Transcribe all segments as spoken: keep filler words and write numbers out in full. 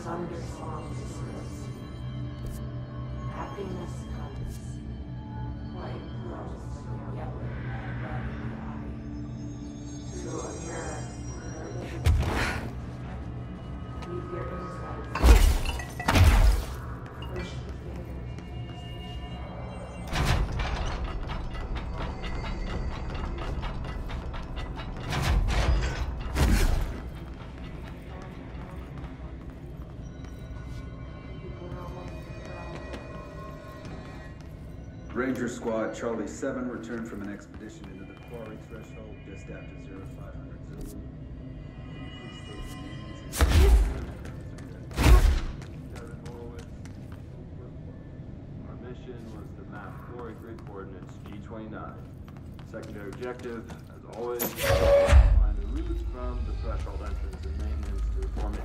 thunderstorms disperse. Happiness comes. White glows from yellow and red in the eye. Through a mirror, leave your insights. Push the finger. Ranger Squad Charlie seven returned from an expedition into the quarry threshold just after zero five hundred Zulu. Kevin Horowitz. Our mission was to map quarry grid coordinates G twenty-nine. Secondary objective, as always, find the routes from the threshold entrance and maintenance to the formation.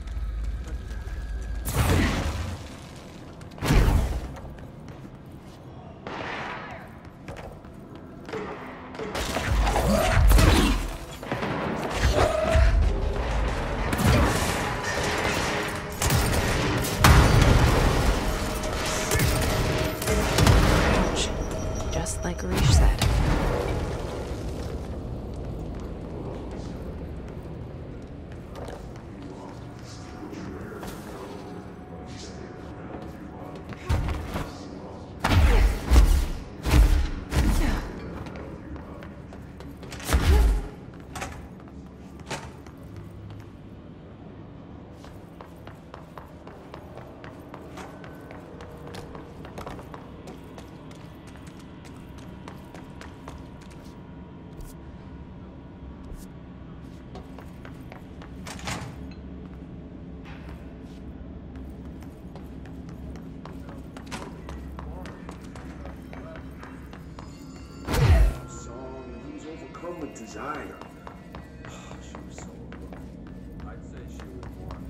Like Reach said. With desire. Oh, she was so alone. I'd say she was more.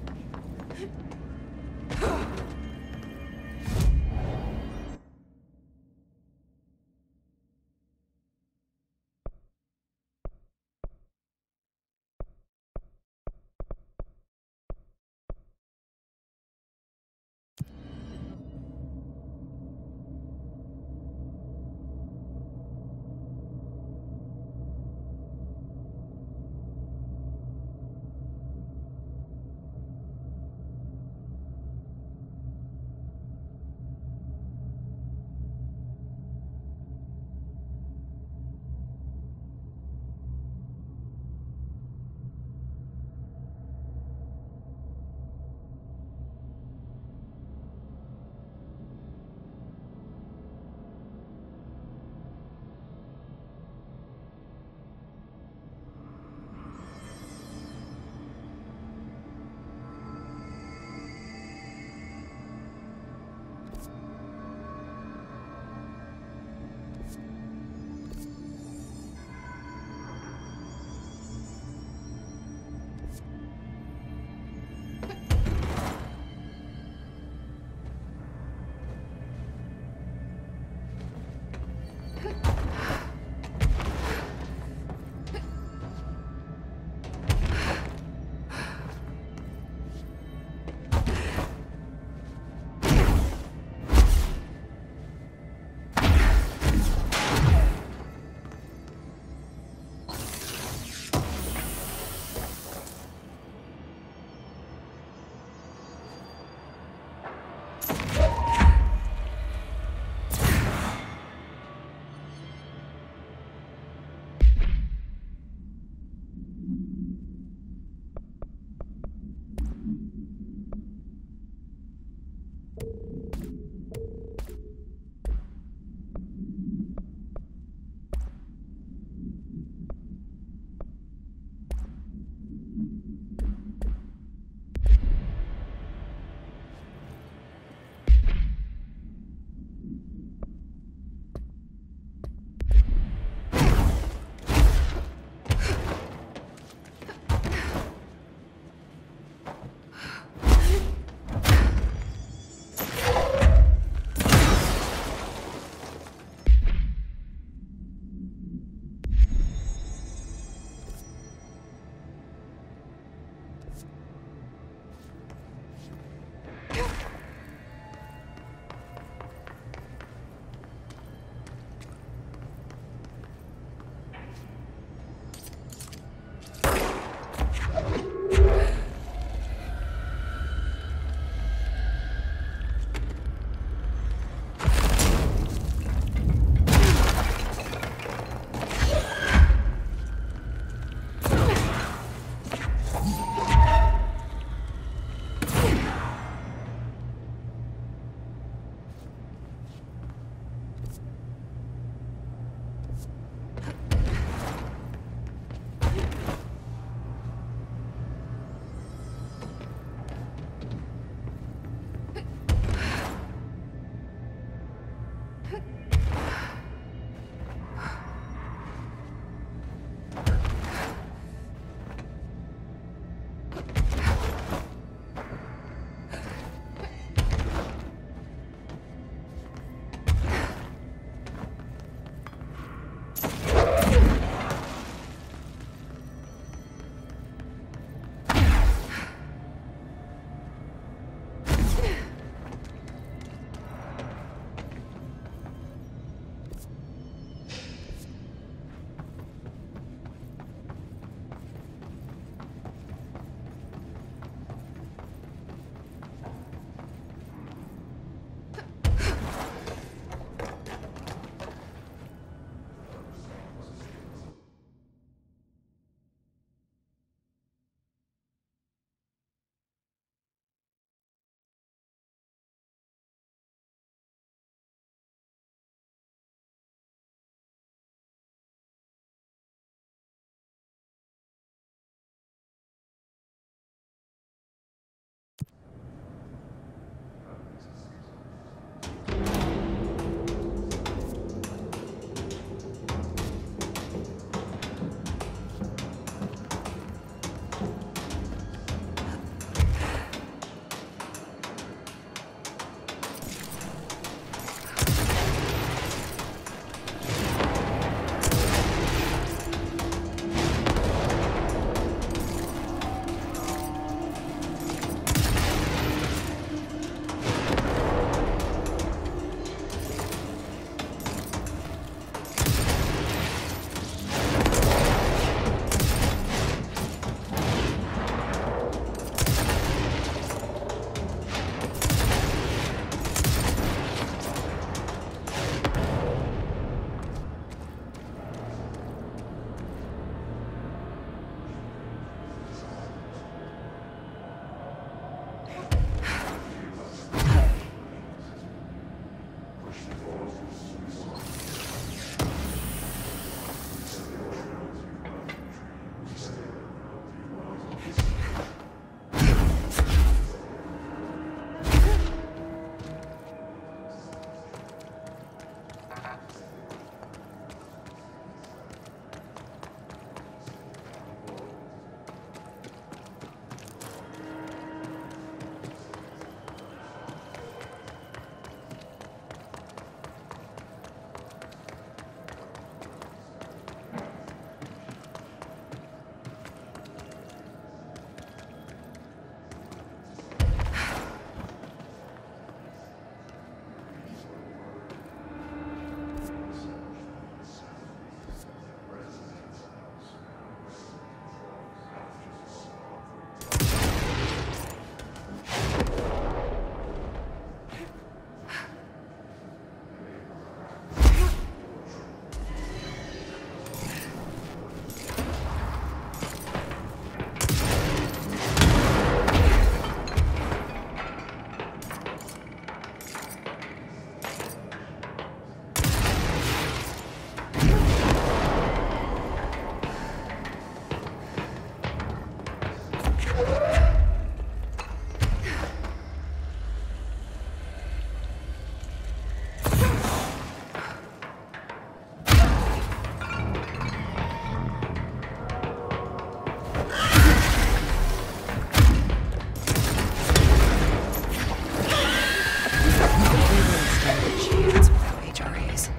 Chance without H R As.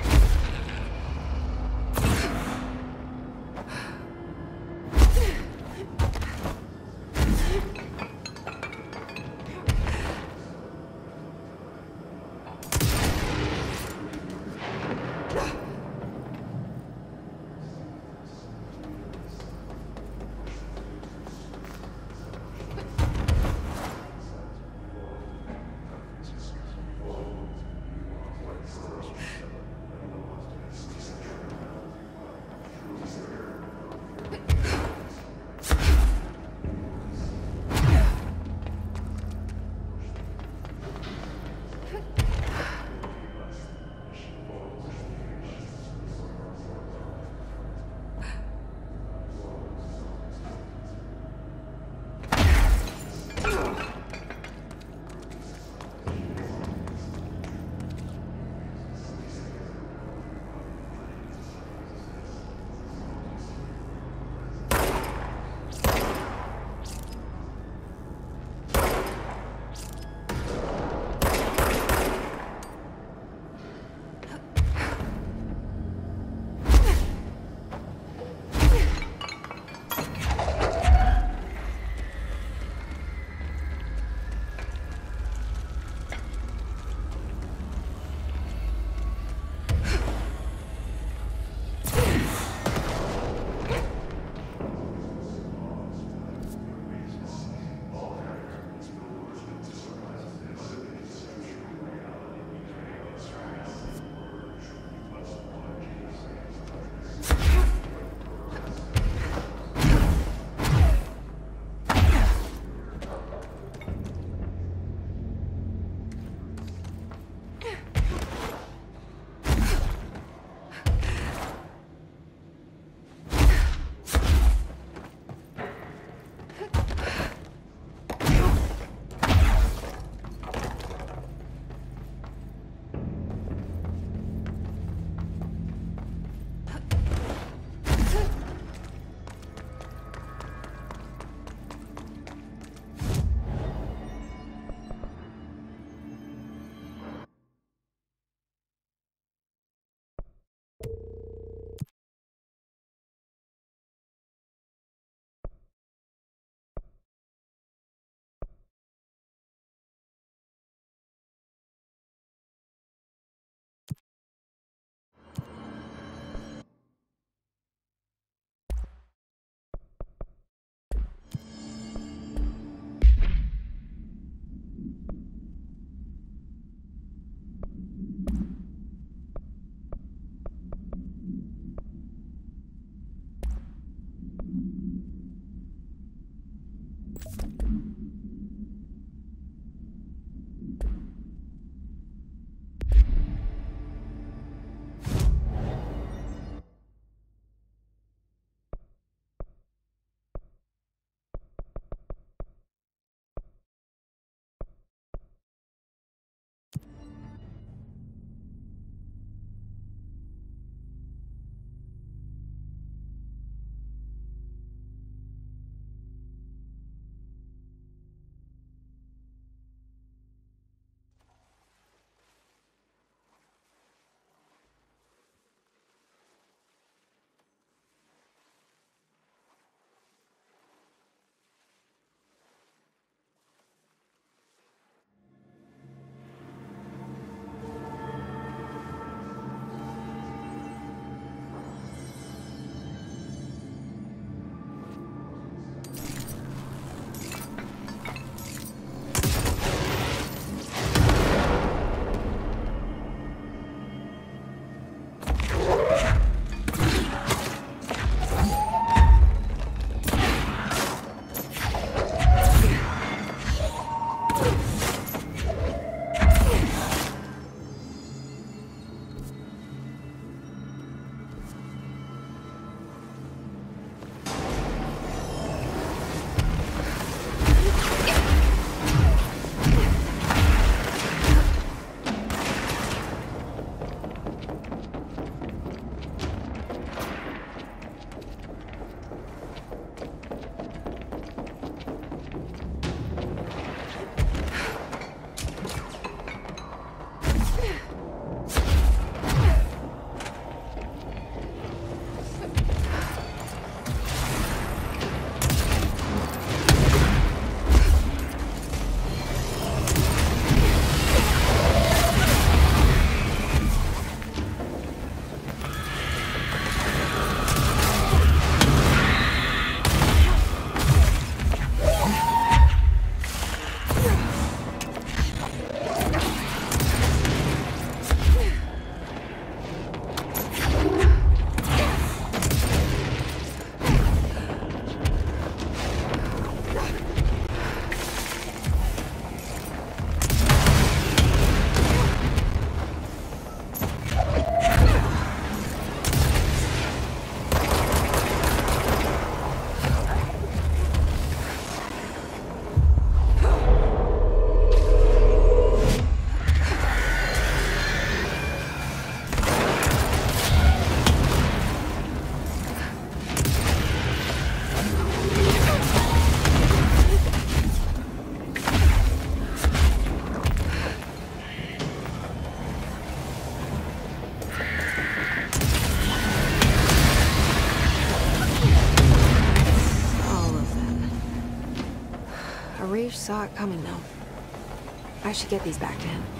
Rage saw it coming, though. I should get these back to him.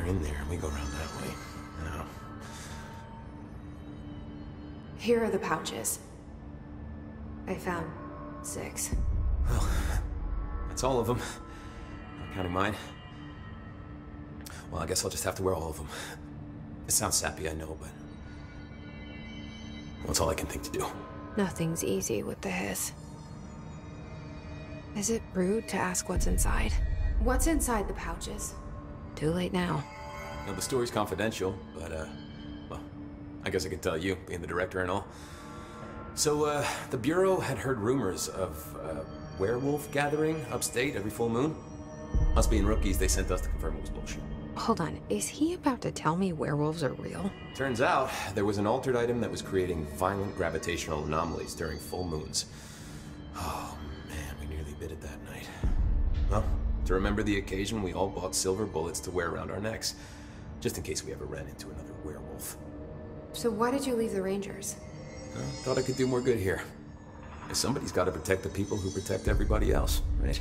they're in there and we go around that way. Now. Here are the pouches. I found six. Well, that's all of them. Not counting mine. Well, I guess I'll just have to wear all of them. It sounds sappy, I know, but... well, that's all I can think to do. Nothing's easy with the hiss. Is it rude to ask what's inside? What's inside the pouches? Too late now. Now, the story's confidential, but, uh... well, I guess I can tell you, being the director and all. So, uh, the Bureau had heard rumors of a werewolf gathering upstate every full moon. Us being rookies, they sent us to confirm it was bullshit. Hold on, is he about to tell me werewolves are real? Turns out, there was an altered item that was creating violent gravitational anomalies during full moons. Oh, man, we nearly bit it that night. Well, to remember the occasion, we all bought silver bullets to wear around our necks, just in case we ever ran into another werewolf. So why did you leave the Rangers? I thought I could do more good here. Somebody's got to protect the people who protect everybody else, right?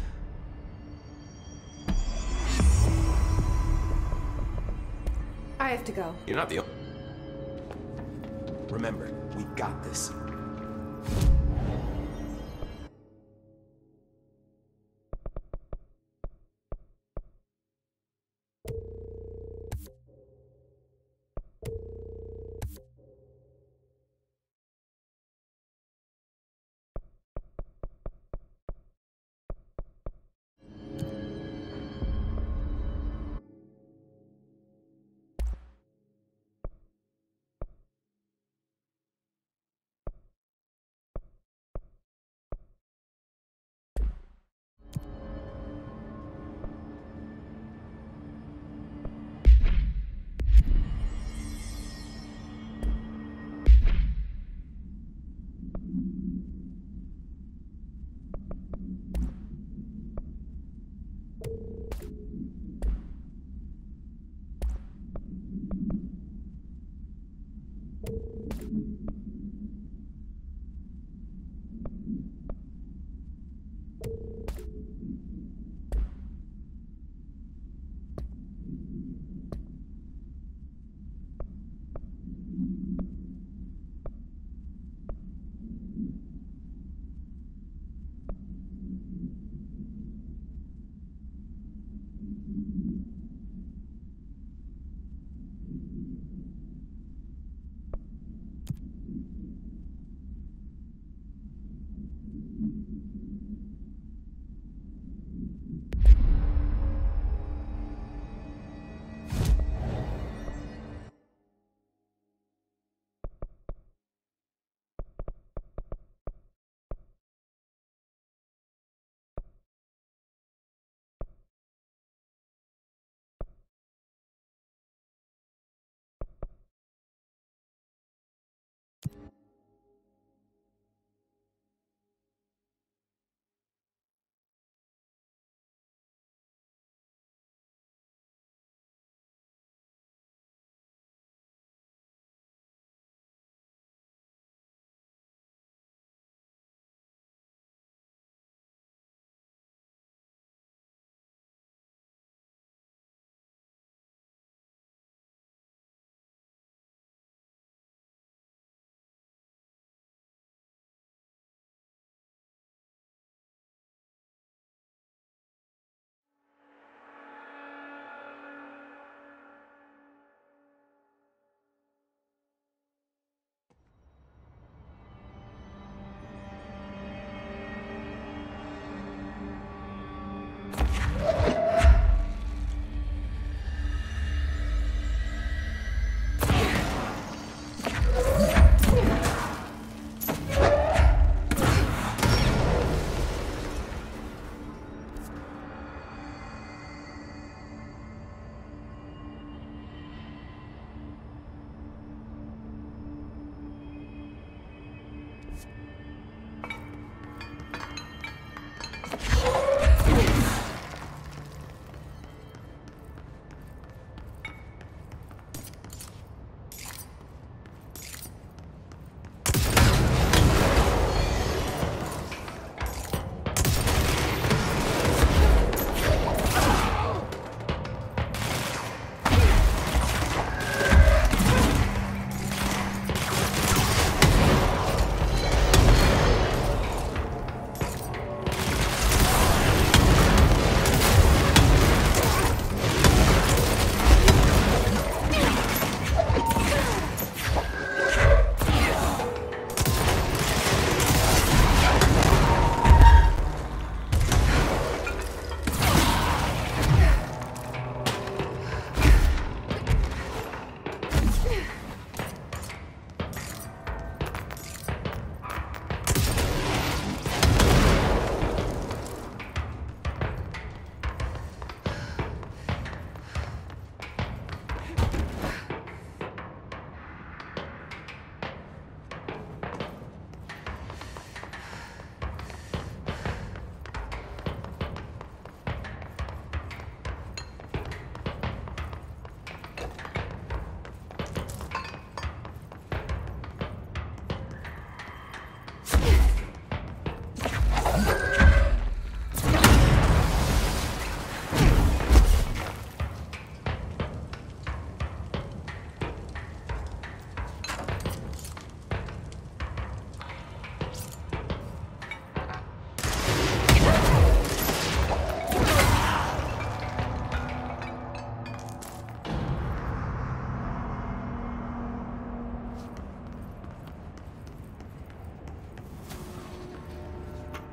I have to go. You're not the only... Remember, we got this.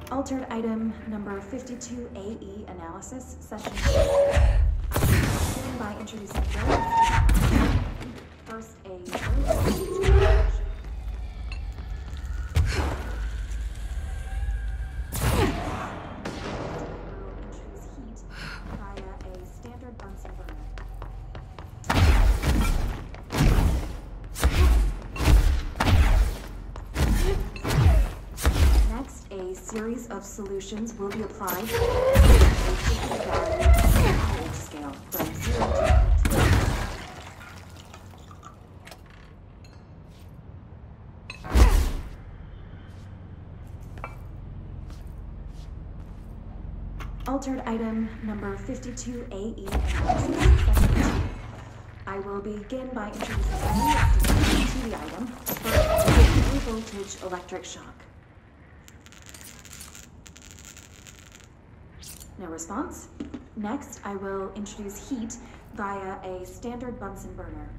Altered item number fifty-two A E analysis session. Begin by introducing first a series of solutions will be applied to a value scale from zero to Altered item number fifty-two A E analysis. I will begin by introducing to the item. First, low voltage electric shock. No response. Next, I will introduce heat via a standard Bunsen burner.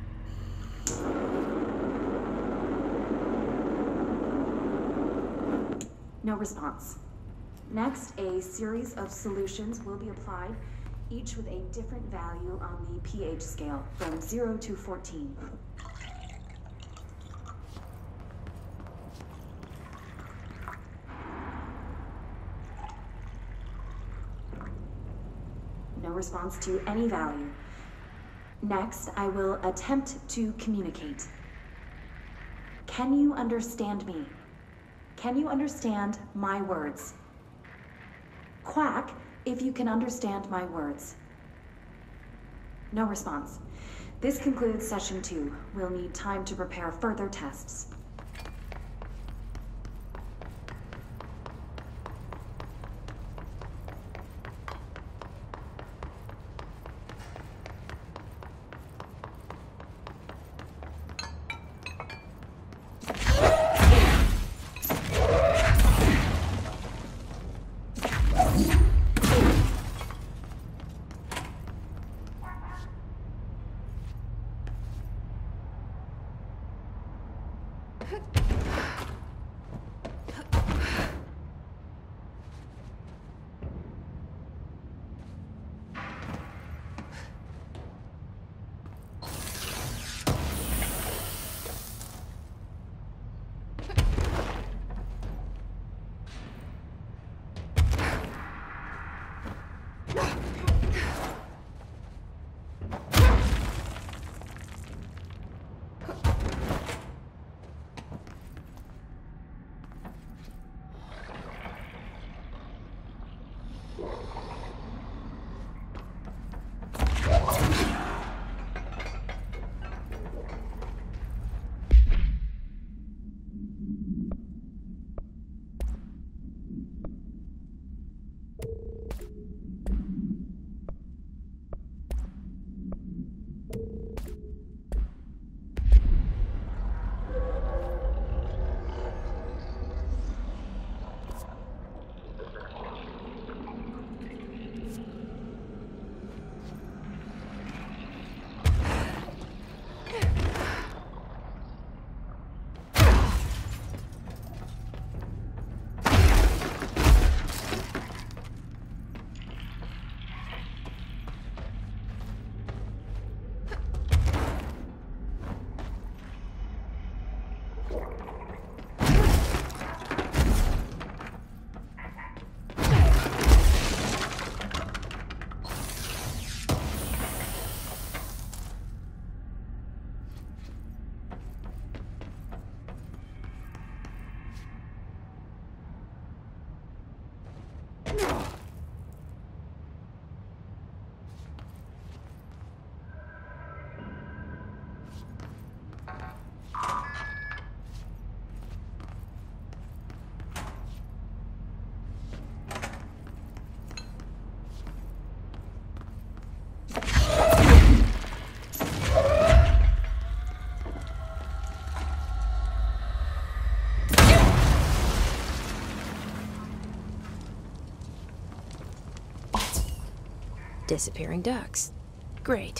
No response. Next, a series of solutions will be applied, each with a different value on the pH scale, from zero to fourteen. No response to any value. Next, I will attempt to communicate. Can you understand me? Can you understand my words? Quack if you can understand my words. No response. This concludes session two. We'll need time to prepare further tests. Disappearing ducks. Great.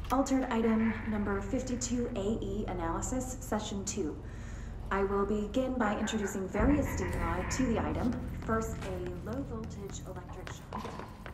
Altered item number fifty-two A E analysis, session two. I will begin by introducing various stimuli to the item. First, a low voltage electric shock.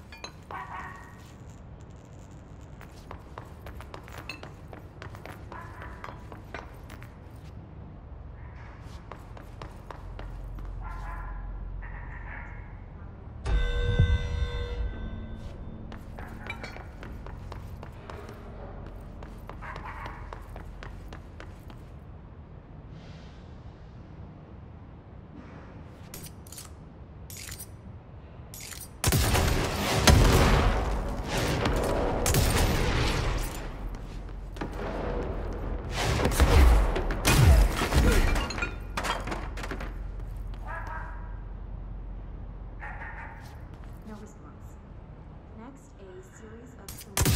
No response. Next, a series of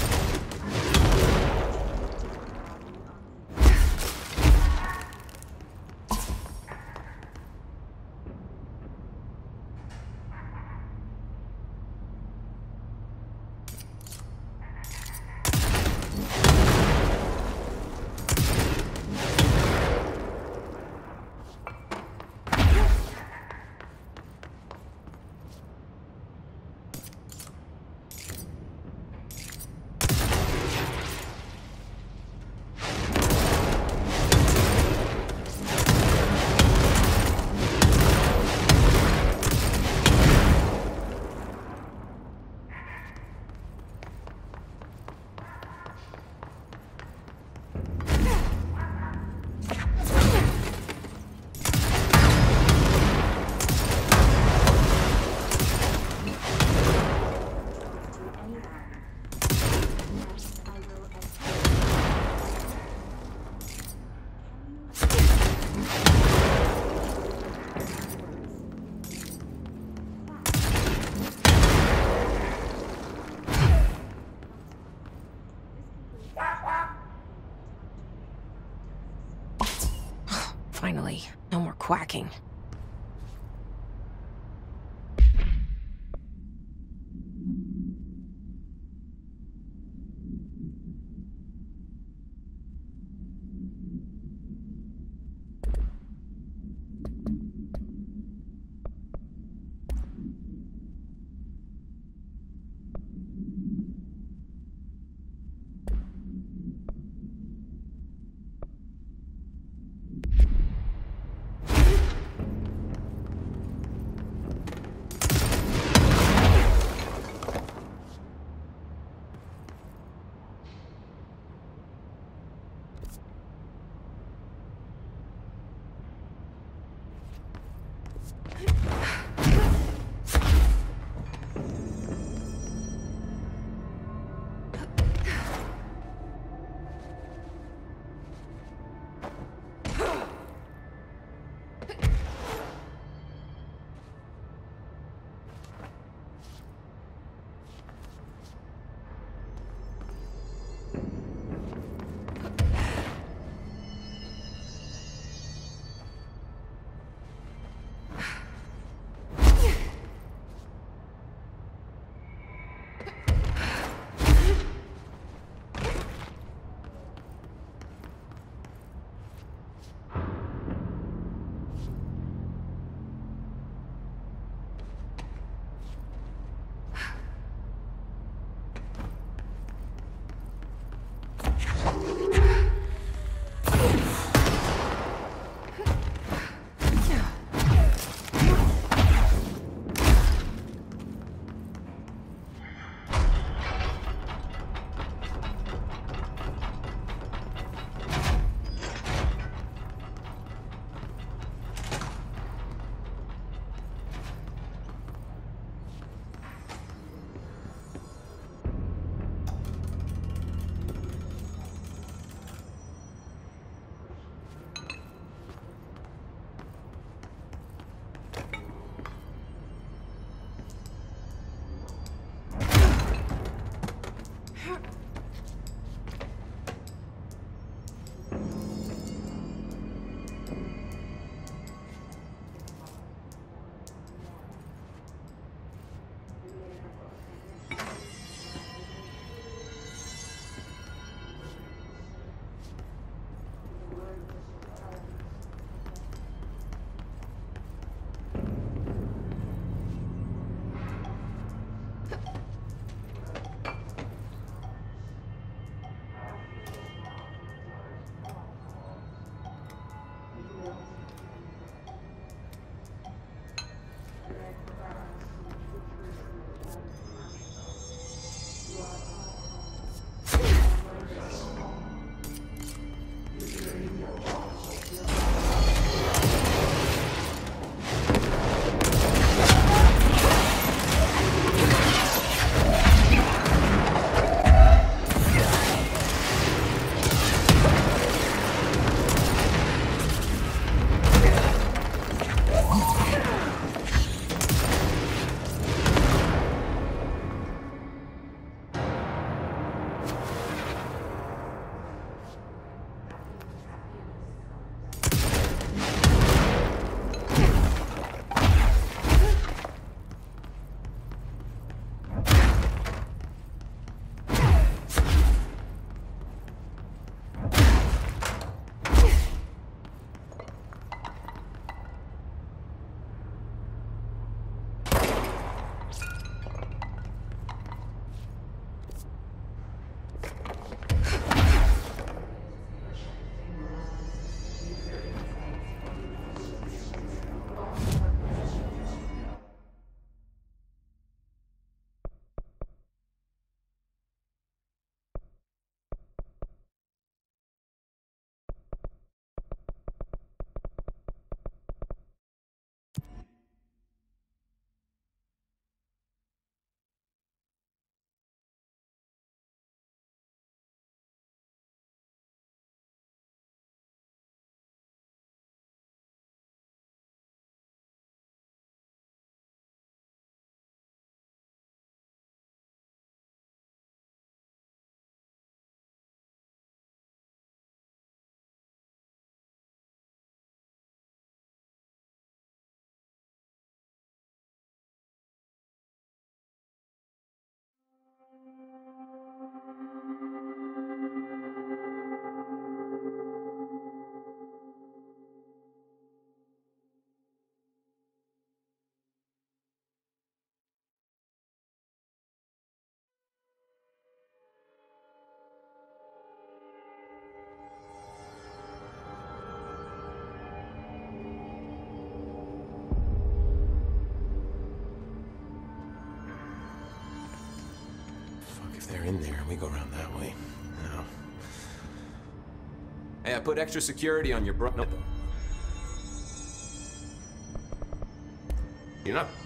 Finally, no more quacking. in there. We go around that way. No. Hey, I put extra security on your bro. No. You're not.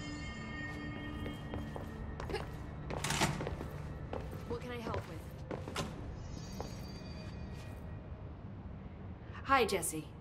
What can I help with? Hi, Jesse.